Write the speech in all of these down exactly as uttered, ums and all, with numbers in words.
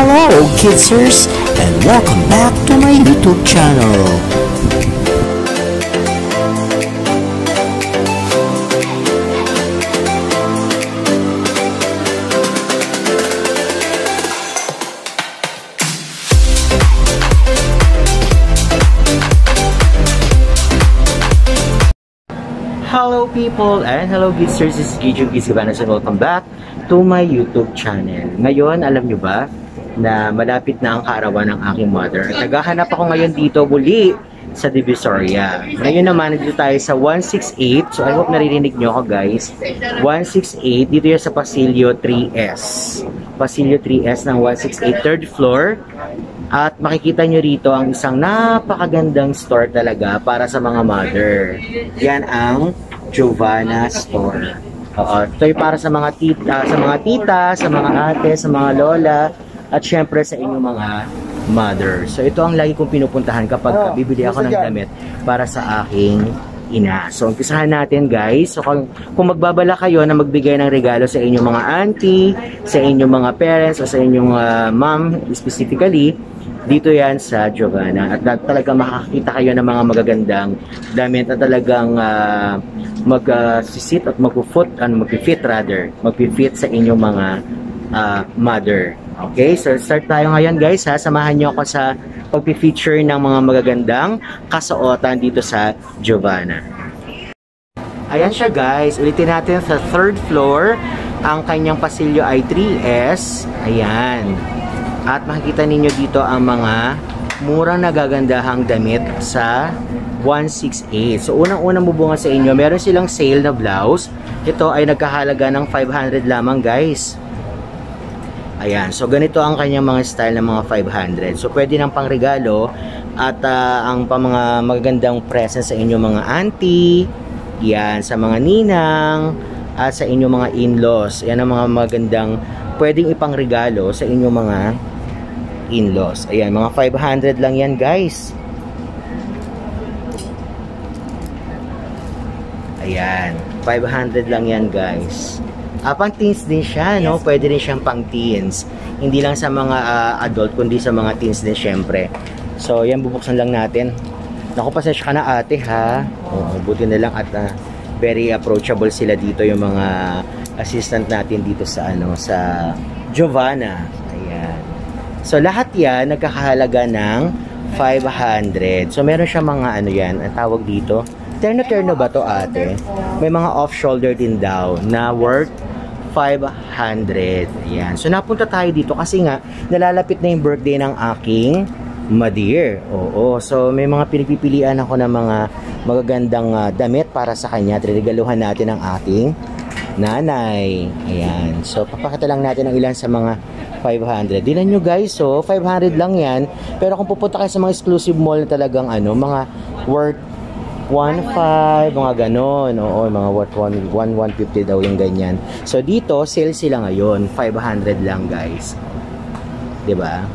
Hello kidsers, and welcome back to my YouTube channel. Hello people and hello kidsers, this is Gijo Kids Cabanas and welcome back to my YouTube channel. Ngayon, alam nyo ba na malapit na ang kaarawan ng aking mother. Naghahanap ako ngayon dito muli sa Divisoria. Ngayon naman, dito tayo sa one sixty-eight. So I hope naririnig nyo ako guys. one sixty-eight, dito yan sa Pasilio three S. Pasilio three S ng one sixty-eight, third floor. At makikita nyo rito ang isang napakagandang store talaga para sa mga mother. Yan ang Giovanna Store. Oo, ito ay para sa mga tita, sa mga tita, sa mga ate, sa mga lola, at syempre sa inyong mga mother. So ito ang lagi kong pinupuntahan kapag bibili ako ng damit para sa aking ina. So umpisahan natin guys. So kung, kung magbabala kayo na magbigay ng regalo sa inyong mga auntie, sa inyong mga parents, o sa inyong uh, mom specifically, dito yan sa Giovanna. At talaga makakita kayo ng mga magagandang damit at talagang uh, mag-sit uh, at mag-foot, ano, mag-fit rather, mag-fit sa inyong mga uh, mother. Okay, so start tayo ngayon guys ha. Samahan nyo ako sa pag-feature ng mga magagandang kasuotan dito sa Giovanna. Ayan siya guys, ulitin natin sa third floor. Ang kanyang pasilyo ay three S. Ayan. At makikita ninyo dito ang mga murang nagagandahang damit sa one sixty-eight. So unang-unang bubungan sa inyo, meron silang sale na blouse. Ito ay nagkahalaga ng five hundred lamang guys. Ayan, so ganito ang kanyang mga style ng mga five hundred. So pwede nang pangregalo at uh, ang pa mga magagandang present sa inyong mga auntie, yan, sa mga ninang, at sa inyong mga in-laws. Yan ang mga magandang pwedeng ipangregalo sa inyong mga in-laws. Ayan, mga five hundred lang yan guys. Ayan, five hundred lang yan guys. Ah, pang teens din siya, no? Pwede rin siyang pang teens. Hindi lang sa mga uh, adult, kundi sa mga teens din syempre. So, yan, bubuksan lang natin. Naku, pasensya ka na ate ha. Oo, buti na lang at uh, very approachable sila dito, yung mga assistant natin dito sa ano, sa Giovanna. Ayan. So, lahat yan nagkakahalaga ng five hundred. So, meron siya mga ano yan, ang tawag dito. Terno-terno ba to ate? May mga off-shoulder din daw na worth five hundred. Ayan. So, napunta tayo dito kasi nga, nalalapit na yung birthday ng aking Madir. Oo. So, may mga pinipilian ako ng mga magagandang uh, damit para sa kanya. Triregaluhan natin ang ating nanay. Ayan. So, papakita lang natin ang ilan sa mga five hundred. Dinan nyo guys, so five hundred lang yan. Pero kung pupunta kayo sa mga exclusive mall na talagang ano, mga worth one five, mga ganon. Oo, mga worth one one fifty daw yung ganyan. So dito, sale sila ngayon. five hundred lang guys. Diba?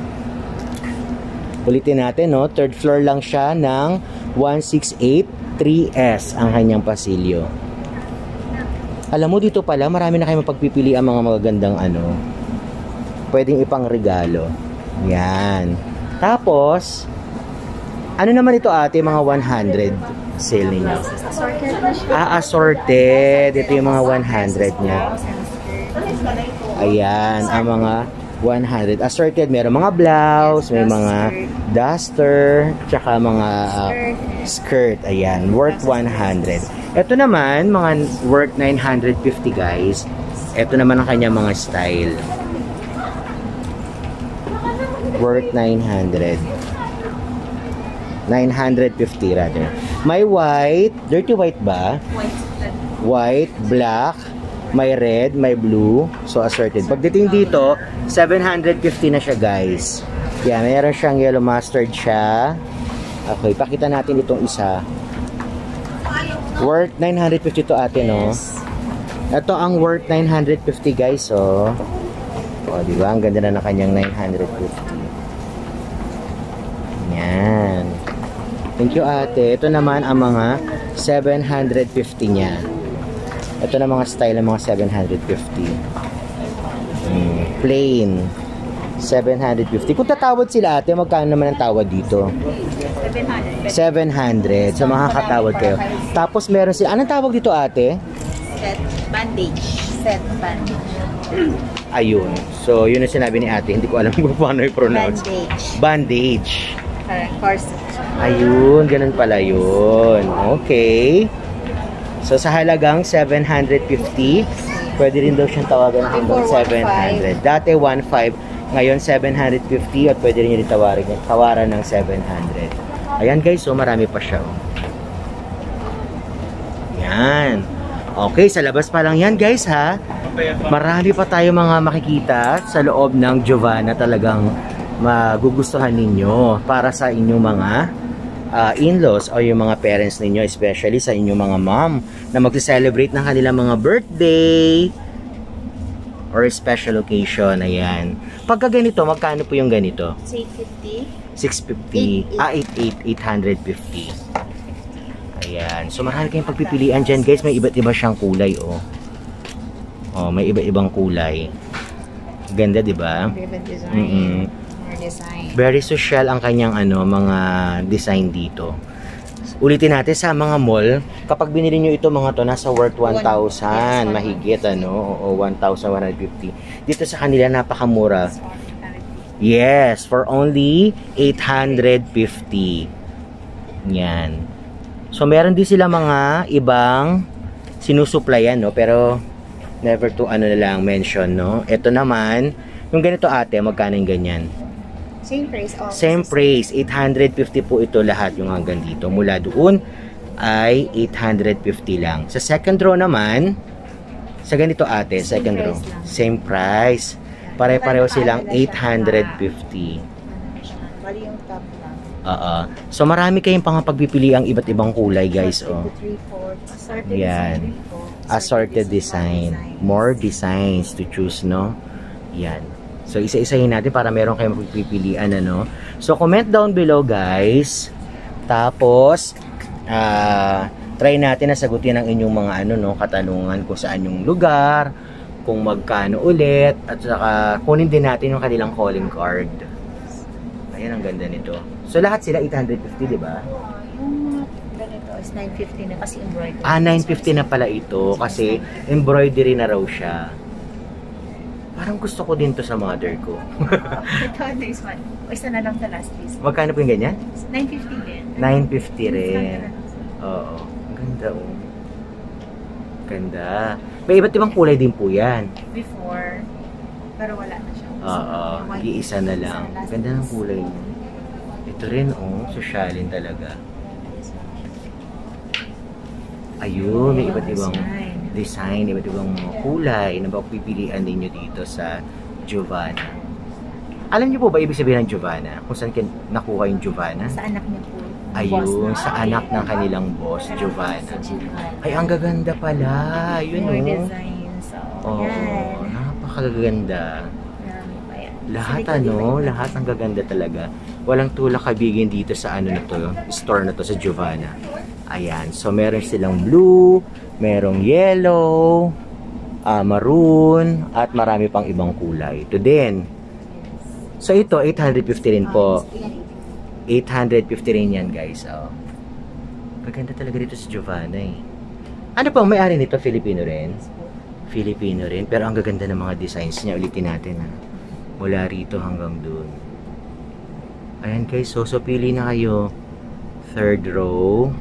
Ulitin natin, no? Third floor lang siya ng one sixty-eight three S ang kanyang pasilyo. Alam mo, dito pala, marami na kayo mapagpipili ang mga magagandang ano, pwedeng ipang regalo. Yan. Tapos, ano naman ito ate, mga one hundred sale ninyo? Ah, assorted. Ito yung mga one hundred niya. Ayan, ang mga one hundred. Assorted, meron mga blouse, may mga duster, tsaka mga uh, skirt. Ayan, worth one hundred. Ito naman, mga worth nine hundred fifty guys. Ito naman ang kanya mga style. Worth nine hundred. nine hundred fifty rather. May white, dirty white ba? White, black, may red, may blue. So assorted. Pagdating dito, seven hundred fifty na siya guys. Yan, mayroon siyang yellow mustard siya. Okay, pakita natin itong isa. Worth nine hundred fifty to ate, no? Ito ang worth nine hundred fifty guys, oh. O, di ba? Ang ganda na ng kanyang nine hundred fifty. Yan. Thank you ate. Ito naman ang mga seven hundred fifty niya. Ito na mga style ng mga seven hundred fifty. Hmm, plain. seven fifty. Kung tatawad sila ate, magkano naman ang tawad dito? seven hundred. So makakatawad kayo. Tapos meron sila, anong tawag dito ate? Set bandage. Set bandage. Ayun. So yun ang sinabi ni ate. Hindi ko alam kung paano i-pronounce. Bandage. Bandage. Correct. Corset. Ayun, ganun pala yun. Okay. So sa halagang seven fifty, pwede rin daw siyang tawagan ng hanggang seven hundred. Dati one five, ngayon seven fifty at pwede rin yung tawaran, tawaran ng seven hundred. Ayan guys, so marami pa siya. Yan. Okay, sa labas pa lang yan guys ha. Marami pa tayo mga makikita sa loob ng Giovanna, talagang magugustuhan ninyo para sa inyong mga uh, in-laws o yung mga parents ninyo, especially sa inyong mga mom na magse-celebrate ng kanilang mga birthday or special occasion. Ayan. Pagka ganito, magkano po yung ganito? eight fifty. six fifty. Ah, eight fifty. Ayan. So marami kayong pagpipilian dyan guys. May iba't iba siyang kulay oh. Oh, may iba-ibang kulay. Ganda, di ba? Ribbon design. Mm-mm. More design. Very social ang kanyang ano, mga design dito. Ulitin natin sa mga mall, kapag binili nyo ito mga to, nasa worth one thousand, mahigit ano, o one thousand one hundred fifty. Dito sa kanila napakamura. Yes, for only eight hundred fifty. Yan. So meron din sila mga ibang sinusuplayan, no, pero never to ano na lang mention, no. Ito naman, yung ganito ate, magkano yung ganyan? Same price. All Same price, eight hundred fifty po ito lahat yung hanggang dito. Mula doon ay eight hundred fifty lang. Sa second row naman, sa ganito ate, Same second price row, lang. same price. Pare-pareho silang eight hundred fifty. Bali yung top lang. Oo. So marami kayong pang pagpipili ang iba't ibang kulay guys, oh. Assorted Yan. design po. Assorted design. More designs to choose, no? Yan. So, isa-isahin natin para meron kayong pagpipilian, ano? So, comment down below, guys. Tapos, ah, uh, try natin na sagutin ang inyong mga, ano, no, katanungan kung saan yung lugar, kung magkano ulit, at saka kunin din natin yung kanilang calling card. Ayan, ang ganda nito. So, lahat sila eight hundred fifty, di ba? Yung ganito is nine fifty na kasi embroidery. Ah, nine fifty na pala ito kasi embroidery na raw siya. Parang gusto ko din to sa mother ko. Ito, next one. O, isa na lang sa last piece. Magkano po yung ganyan? nine fifty din. nine fifty rin. Oo. Ang ganda oh. Ganda. May iba't ibang kulay din po yan. Before, pero wala na siya. Oo. Iisa na lang. Ganda ng kulay niya. Ito rin oh. Sosyalin talaga. Ayun. May iba't ibang design, iba't ibang kulay na pipilian ninyo dito sa Giovanna. Alam niyo po ba ibig sabihin ng Giovanna? Kung saan nakuha yung Giovanna? Sa anak niya po. Ayun, sa anak ng kanilang boss, Giovanna. Ay, ang gaganda pala. Yun More oh. design. So, Oo, yan. napakaganda. Marami pa yan. Lahat Sa likod ano, din. lahat ang gaganda talaga. Walang tulak kabigin dito sa ano na to, store na to sa Giovanna. Ayan, so meron silang blue, merong yellow, uh, maroon, at marami pang ibang kulay. Ito din. So ito, eight hundred fifty rin po. eight hundred fifty rin yan guys. Oh. Gaganda talaga dito sa Giovanna eh. Ano pang may-ari nito? Filipino rin? Filipino rin. Pero ang gaganda ng mga designs niya. Ulitin natin ha. Mula rito hanggang dun. Ayan guys. So, so pili na kayo. Third row.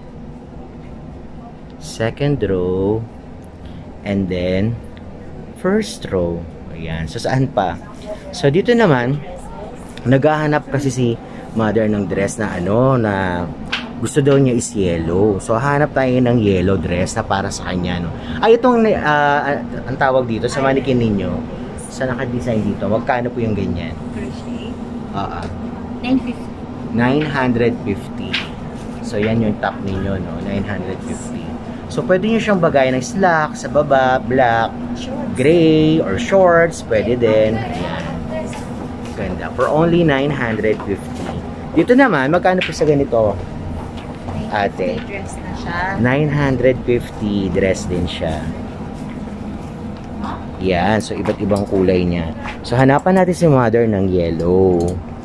Second row. And then, first row. Ayan. So, saan pa? So, dito naman, naghahanap kasi si mother ng dress na ano, na gusto daw niya is yellow. So, hanap tayo ng yellow dress na para sa kanya, no? Ay, itong, uh, ang tawag dito, sa manikin ninyo, sa naka-design dito, magkano po yung ganyan? Crochet. Oo. nine fifty. nine hundred fifty. So, yan yung top ninyo, no? nine hundred fifty. So, pwede nyo siyang bagay ng slack sa baba, black, gray, or shorts. Pwede din. Ayan. Ganda. For only nine hundred fifty. Dito naman, magkano po sa ganito? Ate. Dress na siya. nine hundred fifty. Dress din siya. Yan, so iba't ibang kulay niya. So hanapan natin si mother ng yellow.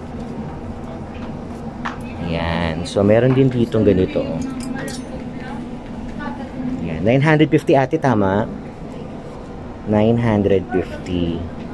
Yan, so meron din ditong ganito. Yan, nine fifty ate, tama? nine fifty.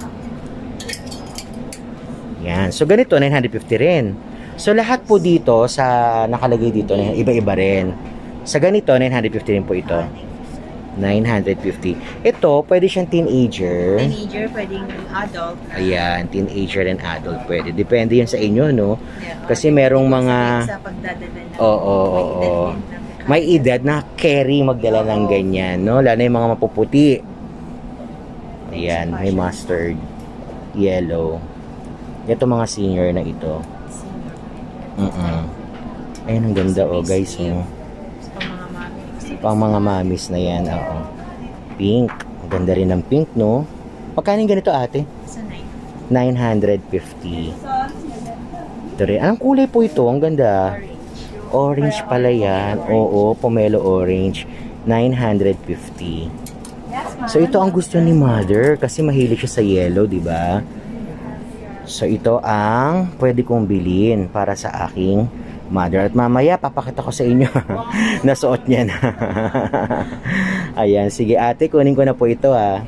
Yan, so ganito, nine fifty rin. So lahat po dito sa nakalagay dito, iba-iba rin. Sa ganito, nine fifty rin po ito. nine fifty. Ito, pwede siyang teenager. Teenager, pwedeng adult. Ayan, teenager and adult pwede. Depende yan sa inyo, no? Yeah. Kasi merong mga... Sa pagdadala na. Oo, oo, oo. May edad na carry magdala ng ganyan, no? Lalo na yung mga mapuputi. Ayan, may mustard. Yellow. Ito mga senior na ito. Mm-mm. Ayan, ang ganda, oh, guys, oh. Pang mga mamis na yan, oo. Pink. Ang ganda rin ng pink, no? Magkano yung ganito, ate? nine fifty. Ito rin. Anong kulay po ito? Ang ganda. Orange pala yan. Oo, pomelo orange. nine fifty. So, ito ang gusto ni mother kasi mahilig siya sa yellow, di ba? So, ito ang pwede kong bilhin para sa aking mother. At mamaya, papakita ko sa inyo. Nasuot niya na. Ayan, sige ate, kunin ko na po ito ha.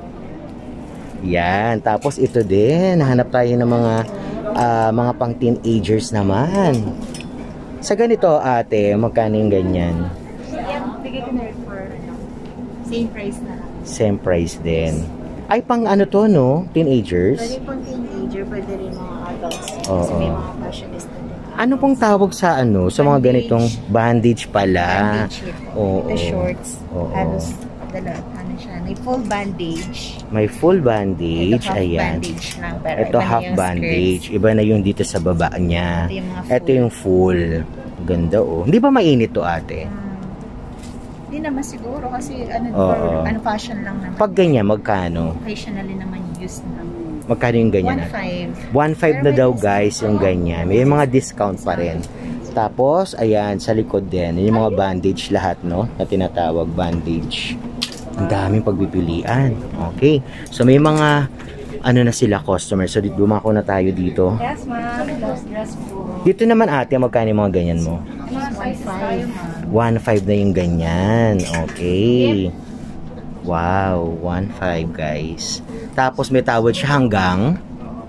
Yan, tapos ito din. Nahanap tayo ng mga uh, mga pang teenagers naman. Sa ganito ate, magkano yung ganyan? Yan, bigay ko na rin for same price na lang. Same price din. Ay, pang ano to, no? Teenagers? Pwede pang teenager, pwede rin mga adults. Oo. Kasi may mga fashionista din. Ano pong tawag sa ano? Sa mga ganitong bandage pala? Bandage ito. Oo. The shorts. Oo. Halos, dala, ano siya, may full bandage. May full bandage. Ito half Ayan. bandage lang. Pero Ito iba na half yung bandage. skirts. Iba na yung dito sa baba niya. Ito yung mga Ito yung full. Ganda, oh. Hindi ba mainit to, ate? Hindi naman siguro kasi ano, Oo. for, ano fashion lang naman. Pag ganyan, magkano? Occasionally naman used na. Magkano yung ganyan? one five. one five na daw, guys, yung ganyan. May mga discount pa rin. Tapos, ayan, sa likod din. Yung mga bandage lahat, no? Na tinatawag bandage. Ang daming pagpipilian. Okay. So, may mga, ano na sila, customers. So, dumako na tayo dito. Yes, ma'am. Close dress po. Dito naman, ate, magkano yung mga ganyan mo? one five. one five na yung ganyan. Okay. Wow, one five, guys. Tapos, may tawad siya hanggang...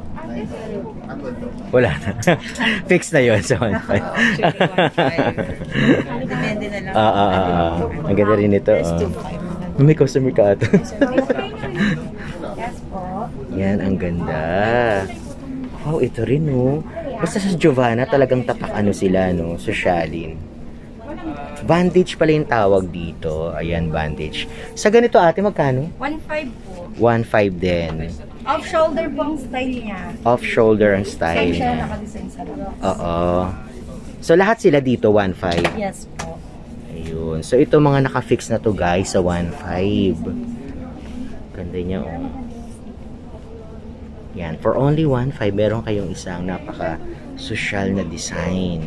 Wala na. Fix na yun sa one five. Depende na lang. Ah, ah, ah. Ang ganda rin ito. Ah. May customer ka ito. Yes po. Yan, ang ganda. Wow, ito rin, no. Basta sa Giovanna, talagang tatak ano sila, no. Sosyalin. Bandage pala yung tawag dito. Ayan, bandage. Sa ganito, ate, magkano? one five po. one five din. Off-shoulder po ang style niya. Off-shoulder ang style Same siya niya. nakadesign sa labas. Oo. So, lahat sila dito, one five. Yes po. Ayun. So, ito mga naka-fix na to, guys, sa one five. Ganda niya, oh. Yan. For only one five, meron kayong isang napaka-social na design.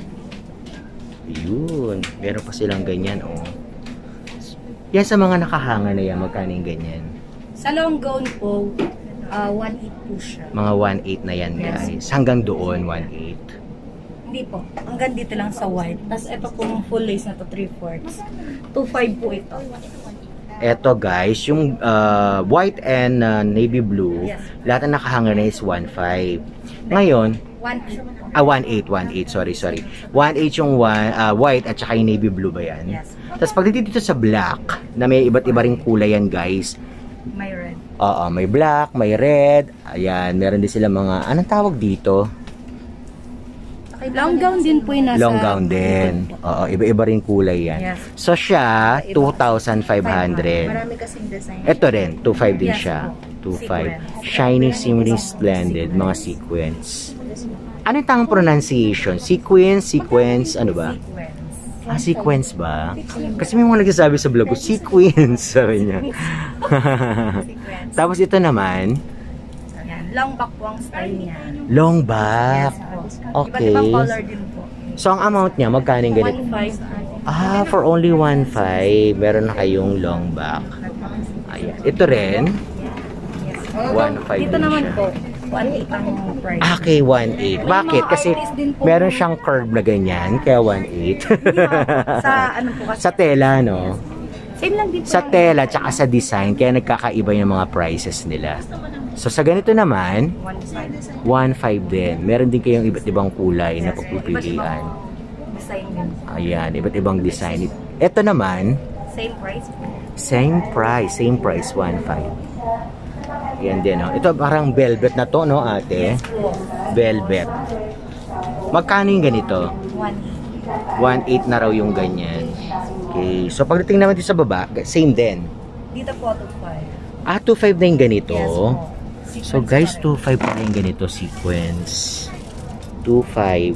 Ayun. Meron pa silang ganyan, oh. Yan sa mga nakahanga na yan, magkano yung ganyan? Sa long gown po, uh, one eight po siya. Mga one eight na yan, guys. Hanggang doon, one eight. Hindi po. Hanggang dito lang sa white. Tapos ito po yung full lace na to, three fourths. two five po ito. Eto, guys, yung uh, white and uh, navy blue, Yes. lahat na nakahanga na is one five. Ngayon, one eight po. ah, one eight, one eight, sorry, sorry. one eight yung one, uh, white at saka yung navy blue ba yan? Yes. Tapos pag dito sa black, na may iba't iba ring kulay yan, guys. May red. Oo, may black, may red. Ayan, meron din sila mga, anong tawag dito? Long gown din po yung nasa... Long gown din. Oo, iba-iba rin kulay yan. Yes. So siya, two thousand five hundred. Marami kasing design. Ito rin, two five din Yes siya. po. two five. Sequence. Shiny, shimmering, splendid. Mga sequence. Ano yung tamang pronunciation? Sequence, sequence, ano ba? Sequence. Ah, sequence ba? Kasi may mga nagsasabi sa vlog ko, sequence, sabi niya. Sequence. Tapos ito naman, Ayan. Long back po ang style niya. long back. Yes po. Okay. Iba't ibang color din po. So, ang amount niya, magkano yung ganito? one five. Ah, for only one five, meron na kayong long back. Ayan. Ito rin, one five Dito din naman siya. po, one eight ang price. Ah, okay, one eight. May Bakit? mga Kasi artist din po meron na- siyang curve na ganyan, kaya one eight. Sa ano po kasi? Sa tela, no? Same lang dito. Sa tela, tsaka sa design, kaya nagkakaiba yung mga prices nila. So, sa ganito naman, one five. one five din. Meron din kayong iba't ibang kulay na Yes, pagpipilian. Design din. Ayan, iba't ibang design. Ito naman, Same price po. same price, same price, one five. Yan din, no? Ito parang velvet na to, no, ate? Po. Velvet. Magkano yung ganito? one one eight na raw yung ganyan. Okay. So, pagdating naman dito sa baba, same din. Dito po, two five. Ah, two five na yung ganito. Yes po. So, Sequence guys, pa rin. two five na yung ganito sequence. two five.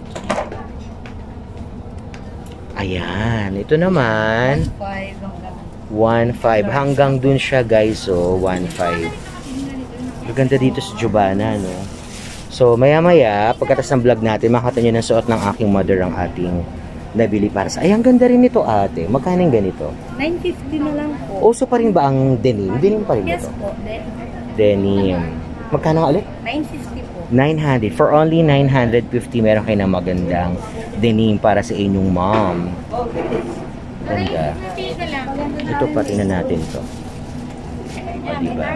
Ayan. Ito naman, five hanggang one five. Hanggang dun siya, guys. So, one five. Maganda dito sa Giovanna, no? So, maya-maya, pagkatas ng vlog natin, makita nyo ng suot ng aking mother ang ating nabili para sa... Ay, ang ganda rin nito, ate. Magkano yung ganito? nine fifty na lang po. Uso pa rin ba ang denim? Denim pa rin Yes ito? po. Then, Denim. Magkano nga ulit? nine fifty po. nine hundred. For only nine fifty, meron kayo ng magandang denim para sa inyong mom. Ganda. Ito pa, tingnan natin to. O, diba?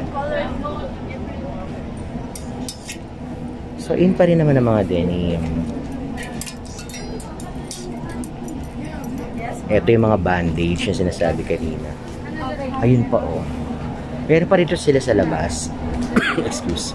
So, in pa rin naman ang mga denim. Ito yung mga bandage yung sinasabi kanina. Ayun pa, oh. Pero pa rito sila sa labas. Excuse.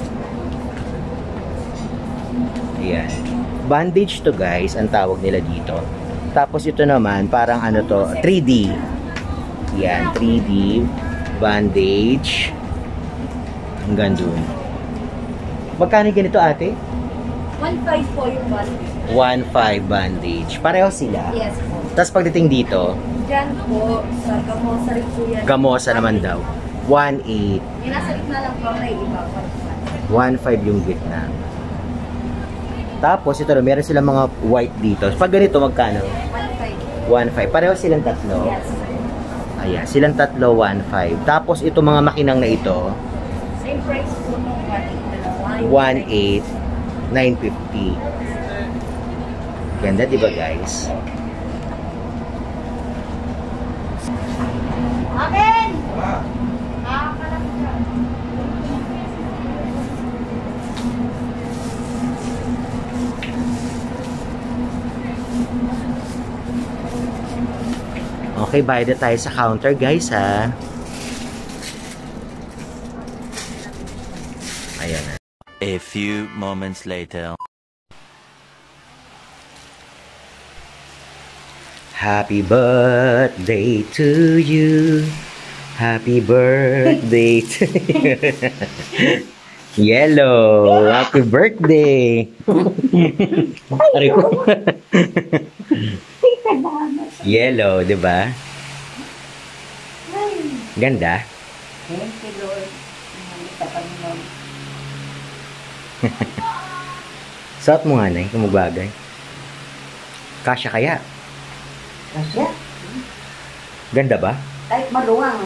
Ayan. Bandage to, guys, ang tawag nila dito. Tapos ito naman, parang ano to, three D. Yan, three D. Bandage. Hanggang dun. Magkano ganito, ate? one five po yung one. one five bandage. Pareho sila. Yes po. Tapos pagdating dito, Diyan po, sa Gamosa rin po yan. gamosa naman daw. one eight. Yung nasa gitna lang po, may iba. one five yung gitna. Tapos ito, meron silang mga white dito. Pag ganito, magkano? one five. one five. Pareho silang tatlo. Yes. Ayan, silang tatlo, one five. Tapos ito mga makinang na ito, Same price po nung one eight na lang. one eight, nine fifty. Ganda, di ba, guys? Amen! Okay, bayad na tayo sa counter, guys, ha? Ayan na. A few moments later. Happy birthday to you. Happy birthday to you. Yellow. Happy birthday. Ari ko. Yellow, di ba? Ganda. Thank you, Lord. Sa Panginoon. Suot mo nga, Nay, kung magbagay. Kasya kaya? Kasya? Ganda ba? Kahit maluwang.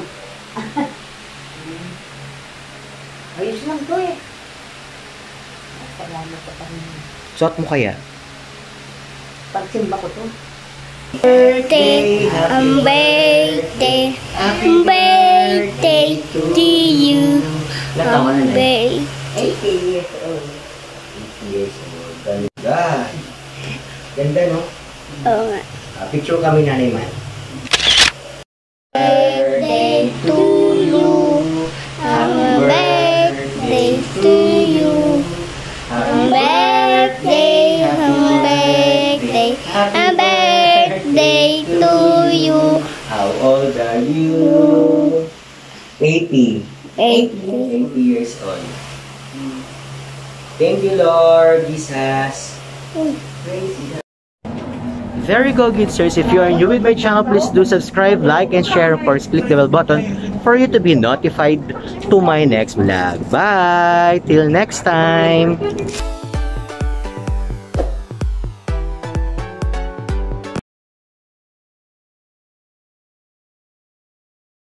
Ayos lang to eh. Salamat sa Panginoon. Suot mo kaya? Pagsimba ko to. Birthday, um, birthday, um, birthday to you, um, birthday. eighty years old. Yes, ganda. Ganda, no? Oo nga. Ah, picture kami, Nanay Man. Birthday to you, um, birthday to you, um, birthday, um, birthday, um, birthday to you. How old are you? eighty. Eighty. eighty years old. Thank you, Lord Jesus. There you go, good sirs. If you are new with my channel, please do subscribe, like, and share. Of course, click the bell button for you to be notified to my next vlog. Bye! Till next time!